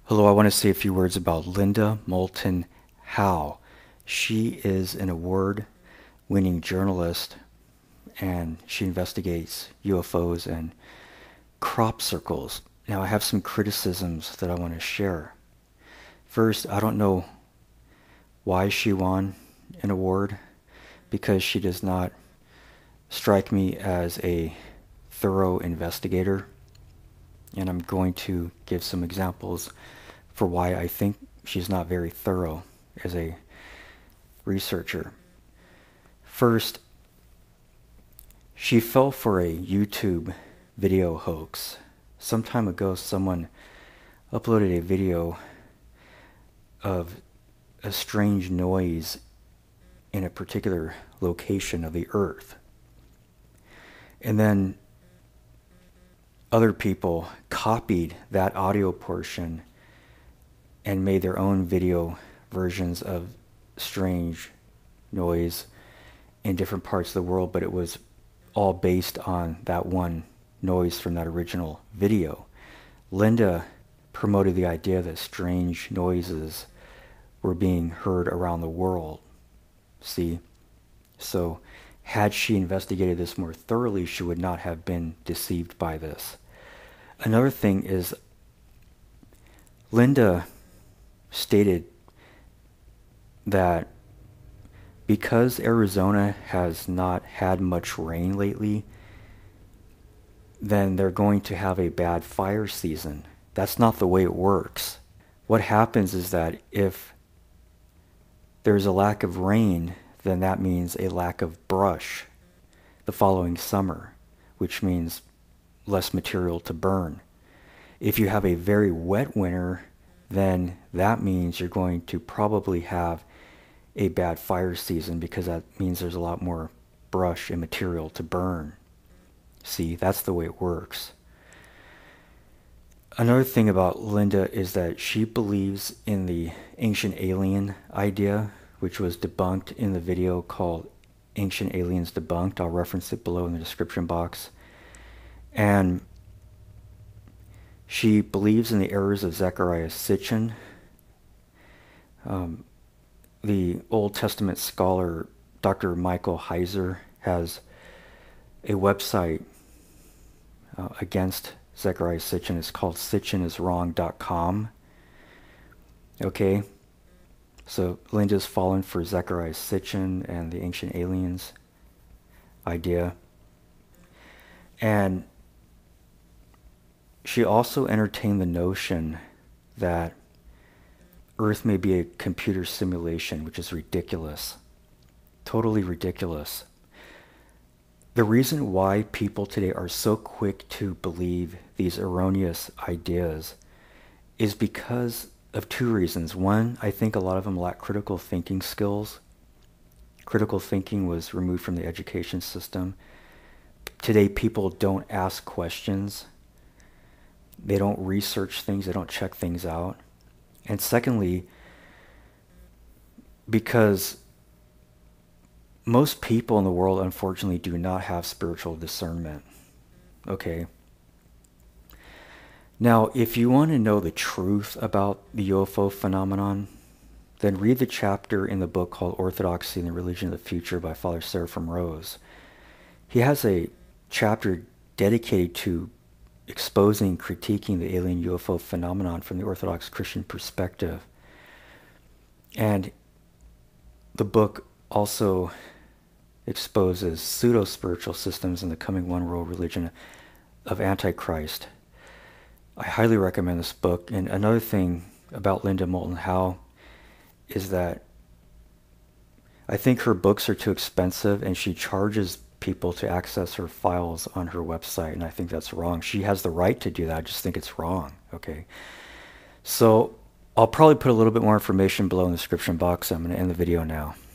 Hello, I want to say a few words about Linda Moulton Howe. She is an award-winning journalist, and she investigates UFOs and crop circles. Now, I have some criticisms that I want to share. First, I don't know why she won an award, because she does not strike me as a thorough investigator, and I'm going to give some examples for why I think she's not very thorough as a researcher. First, she fell for a YouTube video hoax. Some time ago, someone uploaded a video of a strange noise in a particular location of the earth. And then other people copied that audio portion and made their own video versions of strange noise in different parts of the world, but it was all based on that one noise from that original video. Linda promoted the idea that strange noises were being heard around the world. See? So had she investigated this more thoroughly, she would not have been deceived by this. Another thing is, Linda stated that because Arizona has not had much rain lately, then they're going to have a bad fire season. That's not the way it works. What happens is that if there's a lack of rain, then that means a lack of brush the following summer, which means less material to burn. If you have a very wet winter, then that means you're going to probably have a bad fire season, because that means there's a lot more brush and material to burn. See, that's the way it works. Another thing about Linda is that she believes in the ancient alien idea, which was debunked in the video called Ancient Aliens Debunked. I'll reference it below in the description box. And she believes in the errors of Zechariah Sitchen. The Old Testament scholar Dr. Michael Heiser has a website against Zechariah Sitchen. It's called sitcheniswrong.com. Okay? So Linda's fallen for Zechariah Sitchen and the ancient aliens idea. And she also entertained the notion that Earth may be a computer simulation, which is ridiculous. Totally ridiculous. The reason why people today are so quick to believe these erroneous ideas is because of two reasons. One, I think a lot of them lack critical thinking skills. Critical thinking was removed from the education system. Today, people don't ask questions. They don't research things. They don't check things out. And secondly, because most people in the world, unfortunately, do not have spiritual discernment. Okay? Now, if you want to know the truth about the UFO phenomenon, then read the chapter in the book called Orthodoxy and the Religion of the Future by Father Seraphim. He has a chapter dedicated to exposing, critiquing the alien UFO phenomenon from the Orthodox Christian perspective. And the book also exposes pseudo-spiritual systems in the coming one world religion of Antichrist. I highly recommend this book. And another thing about Linda Moulton Howe is that I think her books are too expensive, and she charges people to access her files on her website, and I think that's wrong. She has the right to do that. I just think it's wrong. Okay, so I'll probably put a little bit more information below in the description box. I'm going to end the video now.